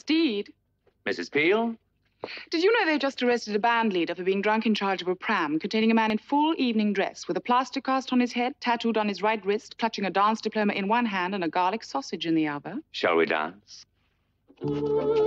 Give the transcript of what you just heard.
Steed? Mrs. Peel? Did you know they've just arrested a band leader for being drunk in charge of a pram containing a man in full evening dress with a plaster cast on his head, tattooed on his right wrist, clutching a dance diploma in one hand and a garlic sausage in the other? Shall we dance?